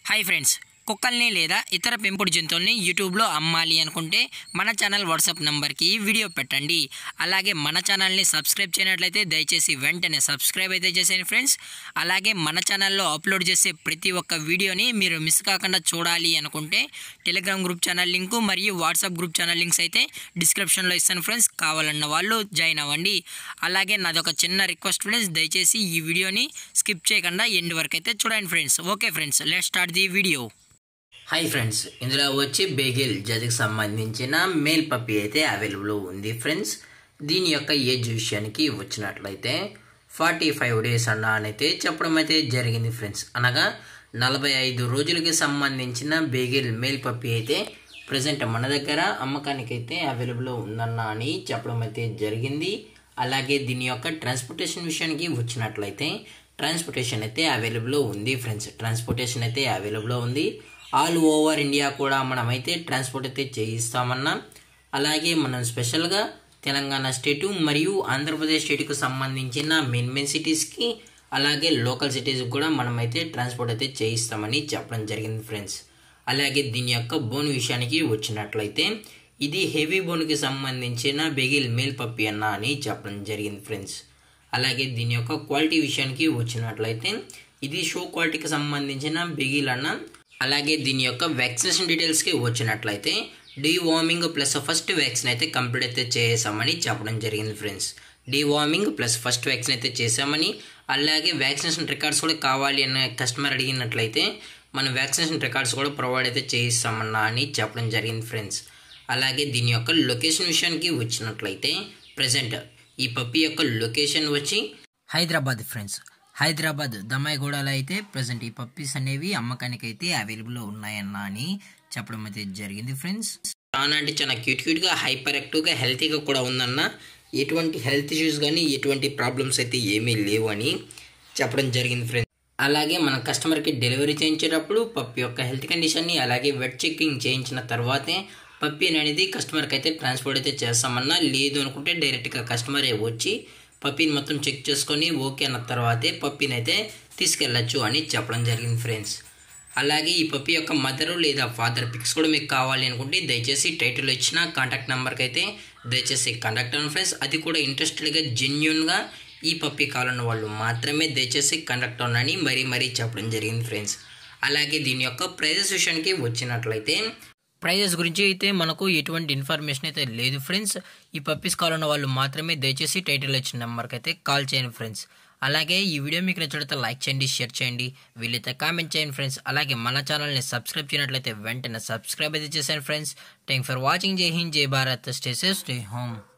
Hi friends, కుక్కల్ని లేదా ఇతర పెంపుడు జంతువుల్ని యూట్యూబ్లో అమ్మాలి అనుకుంటే మన ఛానల్ వాట్సాప్ నెంబర్కి వీడియో పెట్టండి. అలాగే మన ఛానల్ని సబ్స్క్రైబ్ చేయనట్లయితే దయచేసి వెంటనే సబ్స్క్రైబ్ అయితే చేసేయండి ఫ్రెండ్స్. అలాగే మన ఛానల్లో అప్లోడ్ చేసే ప్రతి ఒక్క వీడియోని మీరు మిస్ కాకుండా చూడాలి అనుకుంటే టెలిగ్రామ్ గ్రూప్ ఛానల్ లింకు మరియు వాట్సాప్ గ్రూప్ ఛానల్ లింక్స్ అయితే డిస్క్రిప్షన్లో ఇస్తాను ఫ్రెండ్స్. కావాలన్న వాళ్ళు జాయిన్ అవ్వండి. అలాగే నాదొక చిన్న రిక్వెస్ట్ ఫ్రెండ్స్, దయచేసి ఈ వీడియోని స్కిప్ చేయకుండా ఎండ్ వరకు అయితే చూడండి friends. Okay friends, let's start the video. Hi friends, ఇందులో వచ్చి బేగిల్ జాతికి సంబంధించిన మేల్ పప్పీ అయితే అవైలబుల్ ఉంది ఫ్రెండ్స్. దీని యొక్క ఏజ్ విషయానికి వచ్చినట్లయితే 45 డేస్ అయితే చెప్పడం అయితే జరిగింది ఫ్రెండ్స్. అనగా 45 రోజులకి సంబంధించిన బేగిల్ మేల్ పప్పీ అయితే ప్రజెంట్ మన దగ్గర అమ్మకానికి అయితే అవైలబుల్ ఉందన్న అని చెప్పడం అయితే జరిగింది. అలాగే దీని యొక్క ట్రాన్స్పోర్టేషన్ విషయానికి వచ్చినట్లయితే ట్రాన్స్పోర్టేషన్ అయితే అవైలబుల్ ఉంది ఫ్రెండ్స్. ట్రాన్స్పోర్టేషన్ అయితే అవైలబుల్ ఉంది. ఆల్ ఓవర్ ఇండియా కూడా మనమైతే ట్రాన్స్పోర్ట్ అయితే చేయిస్తామన్నా. అలాగే మనం స్పెషల్గా తెలంగాణ స్టేటు మరియు ఆంధ్రప్రదేశ్ స్టేట్కు సంబంధించిన మెయిన్ సిటీస్కి అలాగే లోకల్ సిటీస్కి కూడా మనమైతే ట్రాన్స్పోర్ట్ అయితే చేయిస్తామని చెప్పడం జరిగింది ఫ్రెండ్స్. అలాగే దీని యొక్క బోన్ విషయానికి వచ్చినట్లయితే ఇది హెవీ బోన్కి సంబంధించిన బెగిల్ మేల్ పప్పీ అన్న అని చెప్పడం జరిగింది ఫ్రెండ్స్. అలాగే దీని యొక్క క్వాలిటీ విషయానికి వచ్చినట్లయితే ఇది షో క్వాలిటీకి సంబంధించిన బెగిల్ అన్న. అలాగే దీని యొక్క వ్యాక్సినేషన్ డీటెయిల్స్కి వచ్చినట్లయితే డీవార్మింగ్ ప్లస్ ఫస్ట్ వ్యాక్సిన్ అయితే కంప్లీట్ అయితే చేసామని చెప్పడం జరిగింది friends. Deworming plus first vaccine అయితే చేసామని, అలాగే వ్యాక్సినేషన్ రికార్డ్స్ కూడా కావాలి అనే కస్టమర్ అడిగినట్లయితే మన వ్యాక్సినేషన్ రికార్డ్స్ కూడా ప్రొవైడ్ అయితే చేయిస్తామన్నా అని చెప్పడం జరిగింది ఫ్రెండ్స్. అలాగే దీని యొక్క లొకేషన్ విషయానికి వచ్చినట్లయితే ప్రజెంట్ ఈ పప్పీ యొక్క లొకేషన్ వచ్చి హైదరాబాద్ ఫ్రెండ్స్. హైదరాబాద్ దమ్మాయిగూడలో అయితే ప్రజెంట్ ఈ పప్పీస్ అనేవి అమ్మకానికి అయితే అవైలబుల్ ఉన్నాయన్న అని చెప్పడం అయితే జరిగింది ఫ్రెండ్స్. చాలా అంటే చాలా క్యూట్గా హైపర్ యాక్టివ్గా హెల్తీగా కూడా ఉందన్న. ఎటువంటి హెల్త్ ఇష్యూస్ కానీ ఎటువంటి ప్రాబ్లమ్స్ అయితే ఏమీ లేవు అని చెప్పడం జరిగింది ఫ్రెండ్స్. అలాగే మన కస్టమర్కి డెలివరీ చేయించేటప్పుడు పప్పీ యొక్క హెల్త్ కండిషన్ని అలాగే వెట్ చెకింగ్ చేయించిన తర్వాతే పప్పీ అనేది కస్టమర్కి అయితే ట్రాన్స్పోర్ట్ అయితే చేస్తామన్నా. లేదు అనుకుంటే డైరెక్ట్గా కస్టమరే వచ్చి పప్పీని మొత్తం చెక్ చేసుకొని ఓకే అన్న తర్వాతే పప్పీని అయితే తీసుకెళ్ళచ్చు అని చెప్పడం జరిగింది ఫ్రెండ్స్. అలాగే ఈ పప్పీ యొక్క మదరు లేదా ఫాదర్ పిక్స్ కూడా మీకు కావాలి అనుకుంటే దయచేసి టైటిల్ ఇచ్చిన కాంటాక్ట్ నెంబర్కి అయితే దయచేసి కాంటాక్ట్ అవ్వండి ఫ్రెండ్స్. అది కూడా ఇంట్రెస్టెడ్గా జెన్యూన్గా ఈ పప్పీ కావాలన్న వాళ్ళు మాత్రమే దయచేసి కాంటాక్ట్ అవ్వనని మరీ చెప్పడం జరిగింది ఫ్రెండ్స్. అలాగే దీని యొక్క ప్రైజెస్ విషయానికి వచ్చినట్లయితే ప్రైజెస్ గురించి అయితే మనకు ఎటువంటి ఇన్ఫర్మేషన్ అయితే లేదు ఫ్రెండ్స్. ఈ పప్పీస్ కావాలన్న వాళ్ళు మాత్రమే దయచేసి టైటిల్ ఇచ్చిన నెంబర్కి అయితే కాల్ చేయండి ఫ్రెండ్స్. అలాగే ఈ వీడియో మీకు నచ్చినట్లయితే లైక్ చేయండి, షేర్ చేయండి, వీలైతే కామెంట్ చేయండి ఫ్రెండ్స్. అలాగే మన ఛానల్ని సబ్స్క్రైబ్ చేయనట్లయితే వెంటనే సబ్స్క్రైబ్ అయితే చేశాను ఫ్రెండ్స్. Thank for watching. జై హింద్, జై Bharat, stay safe, stay home.